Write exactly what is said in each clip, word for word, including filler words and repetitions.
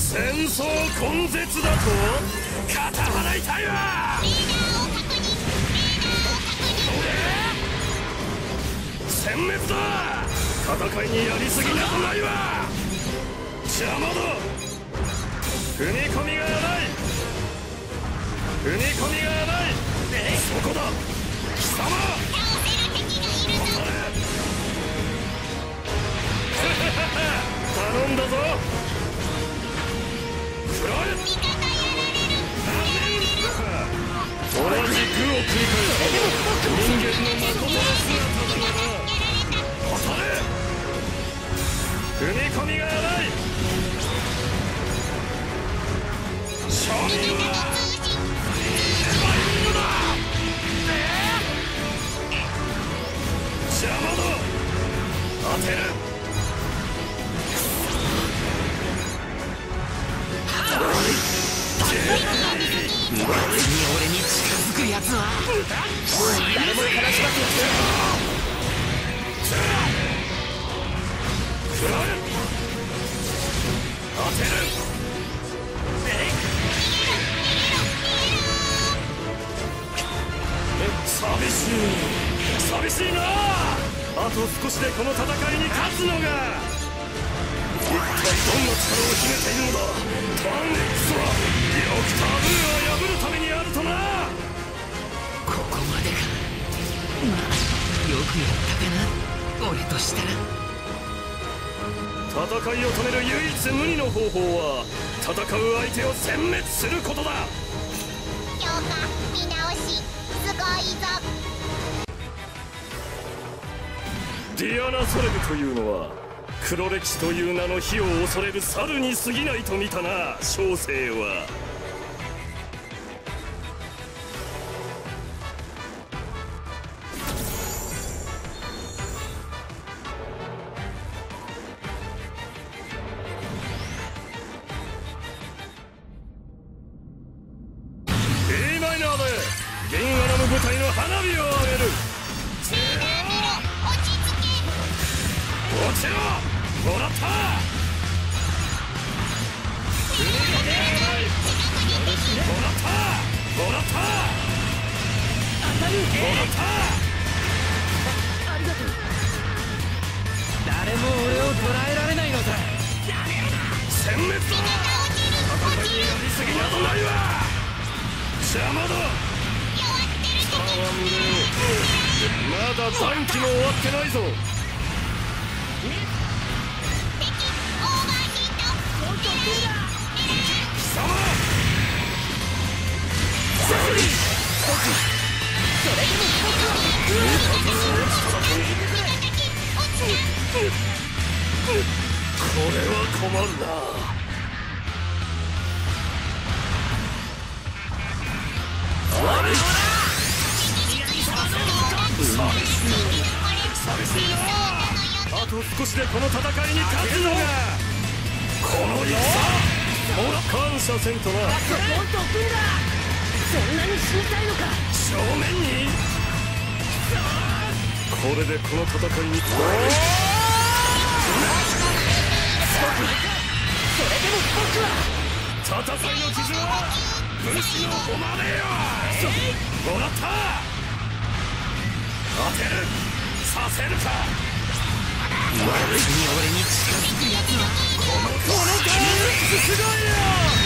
戦争根絶だと肩払いたいわ。殲滅だ。戦いにやりすぎなどないわ。邪魔だ。踏み込みがない。踏み込みがない。そこだ貴様。頼んだぞ。食らえ。同じ愚を繰り返す人間の誠の姿だがな。当たれ。踏み込みがない。庶民は邪魔だ。当てる。俺に近づくやつは誰も悲しませやつ。食らえ。当てる。寂しい寂しいな。あと少しでこの戦いに勝つのが。一体どんな力を秘めているのだ。ターン X はよくタブーを破るためにあるとな。ここまでか。まあよくやったかな俺としたら。戦いを止める唯一無二の方法は戦う相手を殲滅することだ。 強化見直しすごいぞ。 ディアナ・ソレブというのは黒歴史という名の火を恐れる猿に過ぎないと見たな小生は。A マイナーで銀アナム部隊の花火を上げる。落ちろ。もらった。踏み込みがない。もらったもらったもらった。 ありがとう。誰も俺を捕らえられないのだ。 殲滅だ。戦いにやりすぎなどないわ。邪魔だ。戯れ。まだ残機も終わってないぞ。貴様。これは困るな。悪い。寂しいな。あと少しでこの戦いに勝つのがこの戦。ほら感謝せんとな。 もっと来んだ。そんなに死にたいのか。 正面に。これでこの戦いに。 それでも僕は戦いの傷は武士の誉れよ。もらった。当てる。させるか。悪いに俺に近づくやつはこのこのターン X すごいよ。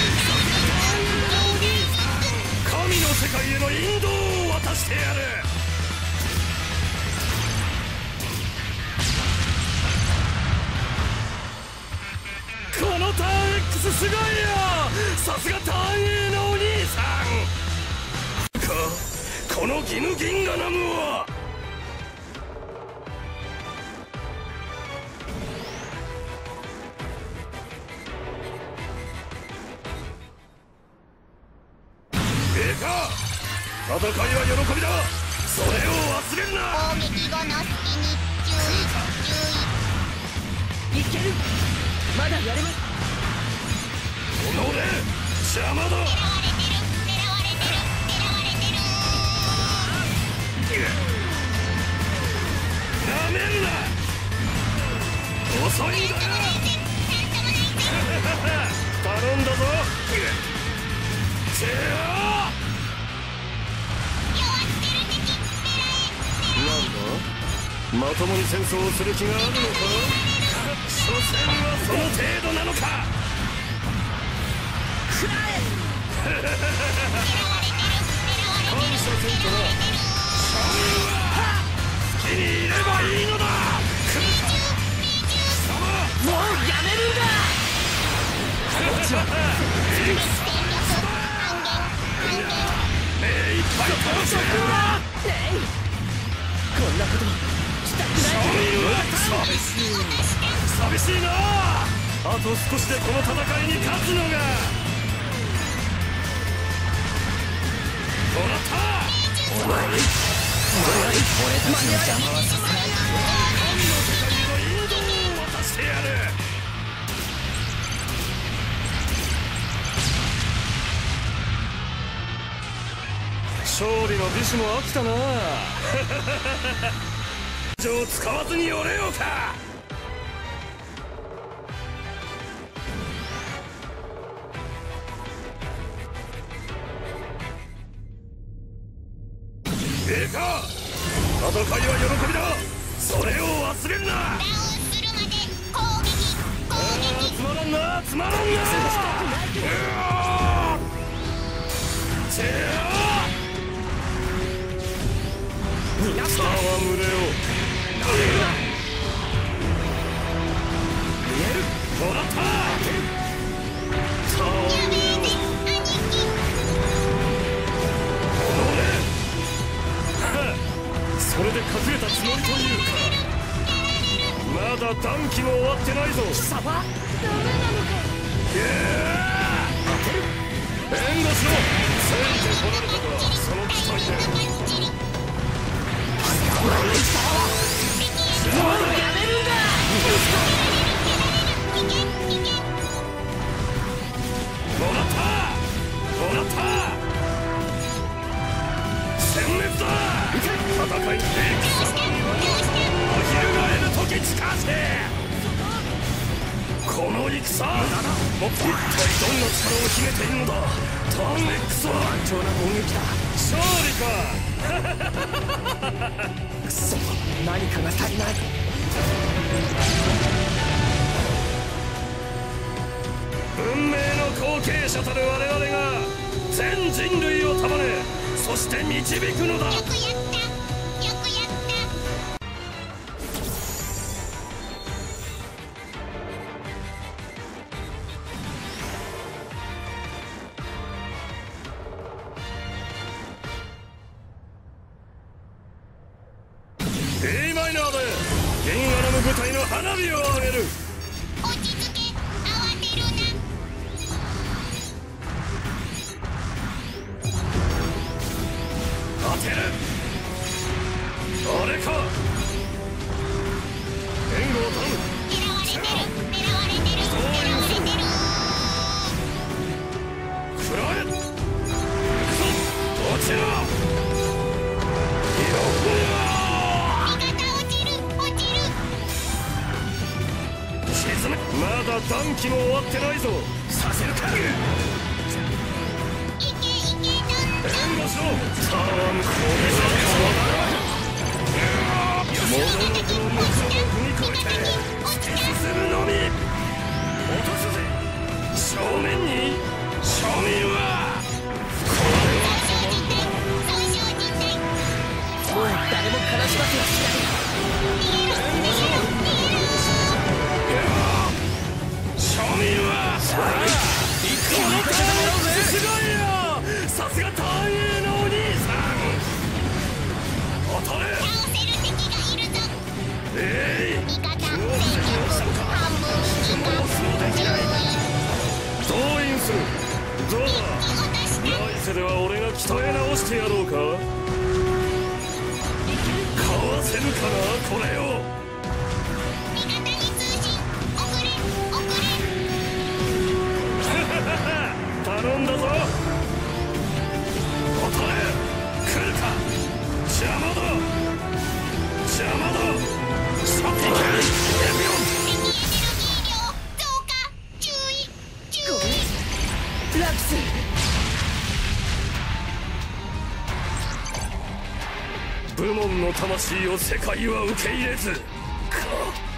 神の世界への引導を渡してやる。このターン X すごいよ。さすがターン A のお兄さんか。このギヌギンガナムはええか。戦いは喜びだ。それを忘れるな。 攻撃後の隙に注意注意。 いける。まだやれます。 おのれ邪魔だ。 狙われてる狙われてる狙われてる。 なめるな。遅いんだよ。頼頼んだぞ。せやなんだ、まともに戦争をする気があるのか。所詮はその程度なのか。食らえ感謝せんとな。庶民は好きにいればいいのだ。来るか貴様。もうやめるんだ。こっちは目いっぱい楽しめるな。こんなことしたくない。庶民は寂しい寂しいな。あと少しでこの戦いに勝つのが。もらった。お前俺たちの邪魔はさせない。神の世界への引導を渡してやる。勝利の美酒も飽きたな。情を使わずに寄れようか。ええか、戦いは喜びだ。それを忘れんな。 ダウンするまで攻撃攻撃。 つまらんなつまらんな。せやさあ群れよ。もらった。さあやめて兄貴。 それで隠れたつもりというか。まだ短期も終わってないぞ。貴様ダメなのか。いや援護しろ。ついてこられたか。その期待でまだやめるんだ。もらったもらった。殲滅だ。戦いに貴様には翻る時近せ。この戦一体どんな力を秘めているのだ。ターン X は頑丈な攻撃だ。勝利か。くそ、何かが足りない。運命の後継者たる我々が全人類を束ね、そして導くのだ。 よくやったよくやった。 A マイナーでゲンアラム部隊の花火を上げる。 落ち着け、慌てるな。 当てる。あれか。援護を頼む。 狙われてる狙われてる狙われてる。 食らえ。くそ落ちろ。よっまだ短期も終わってないぞ。させるか。いけいけどん援護しろ。さあこれだ。モノノフの向こうを踏み越えて突き進むのみ。落とすぜ。正面に庶民はこれは損傷人体。 もう誰も悲しませはしない。 逃げろ逃げろ逃げろ。 庶民はこのターンすごいよ。さすが単影のお兄さん。当たれ。 倒せる敵がいるぞ。 えい味方戦力半分以下。 動員する。どうだ。 落とした。 来世では俺が鍛え直してやろうか。かわせるかなこれを。 味方に通信送れ送れ。 頼んだぞ。当たれ。来るか。邪魔だ邪魔だ。さっきからエビオン。 敵エネルギー量増加。注意注意。 部門の魂を世界は受け入れずか。